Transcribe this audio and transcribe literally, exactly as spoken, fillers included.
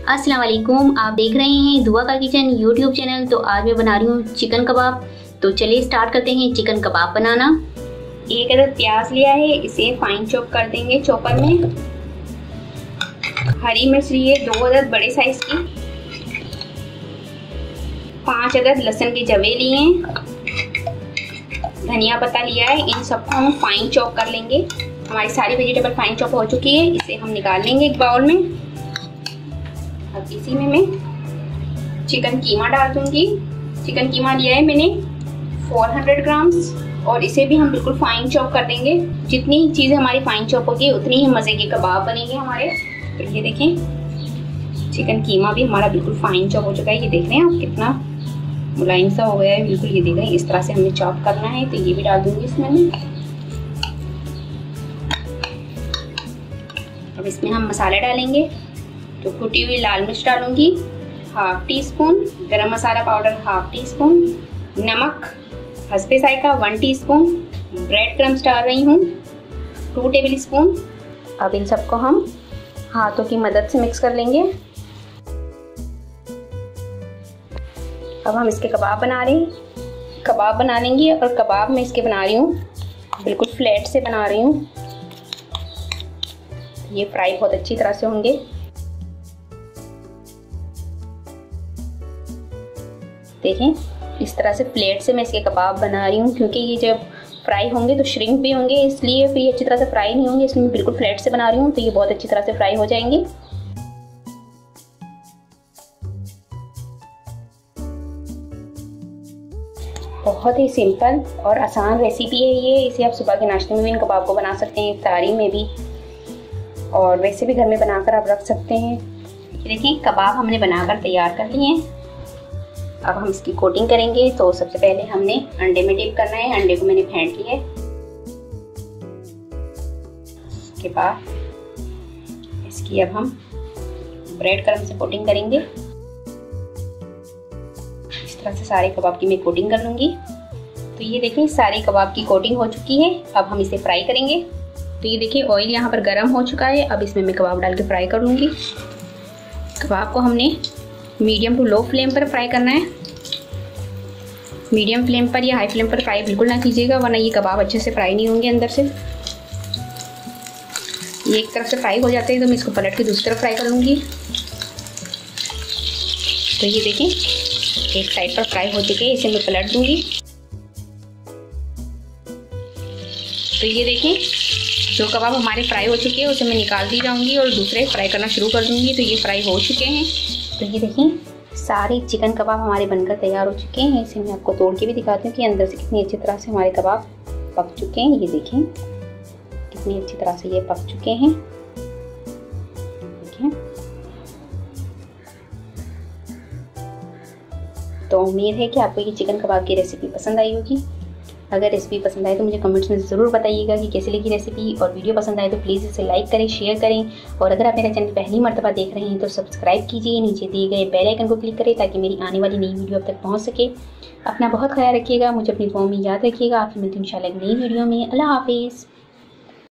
अस्सलाम वालेकुम, आप देख रहे हैं दुआ का किचन यूट्यूब चैनल। तो आज मैं बना रही हूँ चिकन कबाब। तो चलिए स्टार्ट करते हैं चिकन कबाब बनाना। एक अदद प्याज लिया है, इसे फाइन चॉप कर देंगे चॉपर में। हरी मिर्च लिए दो अदद बड़े साइज की। पांच अदद लहसुन के जवे लिए। धनिया पत्ता लिया है, इन सबको हम फाइन चॉप कर लेंगे। हमारी सारी वेजिटेबल फाइन चॉप हो चुकी है, इसे हम निकाल लेंगे एक बाउल में। अब इसी में मैं चिकन कीमा डाल दूंगी। चिकन कीमा लिया है मैंने चार सौ ग्राम्स और इसे भी हम बिल्कुल फाइन चॉप कर देंगे। जितनी चीज़ें हमारी फाइन चॉप होगी उतनी ही मज़े के कबाब बनेंगे हमारे। तो ये देखें चिकन कीमा भी हमारा बिल्कुल फाइन चॉप हो चुका है। ये देख रहे हैं आप कितना मुलायम सा हो गया है बिल्कुल। ये देख रहे हैं इस तरह से हमें चॉप करना है। तो ये भी डाल दूंगी इसमें मैं। अब इसमें हम मसाले डालेंगे। तो कुटी हुई लाल मिर्च डालूंगी half tea spoon, garam masala powder half tea spoon, नमक हस्बे जायका वन टीस्पून, ब्रेड क्रम्स डाल रही हूँ टू टेबल स्पून। अब इन सबको हम हाथों की मदद से मिक्स कर लेंगे। अब हम इसके कबाब बना रहे हैं। कबाब बना लेंगे और कबाब में इसके बना रही हूँ बिल्कुल फ्लैट से बना रही हूँ। ये फ्राई बहुत अच्छी तरह से होंगे। देखें इस तरह से प्लेट से मैं इसके कबाब बना रही हूँ, क्योंकि ये जब फ्राई होंगे तो श्रिंक भी होंगे, इसलिए फिर ये अच्छी तरह से फ्राई नहीं होंगे, इसलिए मैं बिल्कुल फ्लैट से बना रही हूँ। तो ये बहुत अच्छी तरह से फ्राई हो जाएंगे। बहुत ही सिंपल और आसान रेसिपी है ये। इसे आप सुबह के नाश्ते में भी इन कबाब को बना सकते हैं, इफ्तारी में भी, और वैसे भी घर में बनाकर आप रख सकते हैं। देखिए कबाब हमने बनाकर तैयार कर लिए हैं। अब हम इसकी कोटिंग करेंगे। तो सबसे पहले हमने अंडे में डिप करना है। अंडे को मैंने फेंट लिया है। इसके बाद इसकी अब हम ब्रेड क्रम्ब से कोटिंग करेंगे। इस तरह से सारे कबाब की मैं कोटिंग कर लूँगी। तो ये देखिए सारी कबाब की कोटिंग हो चुकी है। अब हम इसे फ्राई करेंगे। तो ये देखिए ऑयल यहाँ पर गर्म हो चुका है। अब इसमें मैं कबाब डाल के फ्राई कर लूँगी। कबाब को हमने मीडियम टू लो फ्लेम पर फ्राई करना है। मीडियम फ्लेम पर या हाई फ्लेम पर फ्राई बिल्कुल ना कीजिएगा, वरना ये कबाब अच्छे से फ्राई नहीं होंगे अंदर से। ये एक तरफ से फ्राई हो जाते हैं तो मैं इसको पलट के दूसरी तरफ फ्राई कर लूँगी। तो ये देखें एक साइड पर फ्राई हो चुके हैं, इसे मैं पलट दूँगी। तो ये देखें जो कबाब हमारे फ्राई हो चुके हैं उसे मैं निकाल दी जाऊँगी और दूसरे फ्राई करना शुरू कर दूँगी। तो ये फ्राई हो चुके हैं। तो ये देखें सारे चिकन कबाब हमारे बनकर तैयार हो चुके हैं। इसे मैं आपको तोड़ के भी दिखाती हूँ कि अंदर से कितनी अच्छी तरह से हमारे कबाब पक चुके हैं। ये देखें कितनी अच्छी तरह से ये पक चुके हैं। देखें तो उम्मीद है कि आपको ये चिकन कबाब की रेसिपी पसंद आई होगी। अगर रेसिपी पसंद आए तो मुझे कमेंट्स में ज़रूर बताइएगा कि कैसी लगी रेसिपी। और वीडियो पसंद आए तो प्लीज़ इसे लाइक करें, शेयर करें। और अगर आप मेरा चैनल पहली मर्तबा देख रहे हैं तो सब्सक्राइब कीजिए। नीचे दिए गए बेल आइकन को क्लिक करें ताकि मेरी आने वाली नई वीडियो अब तक पहुंच सके। अपना बहुत ख्याल रखिएगा, मुझे अपनी दुआओं में याद रखिएगा। आपसे मिलती हूं इंशाल्लाह एक नई वीडियो में। अल्लाह हाफिज़।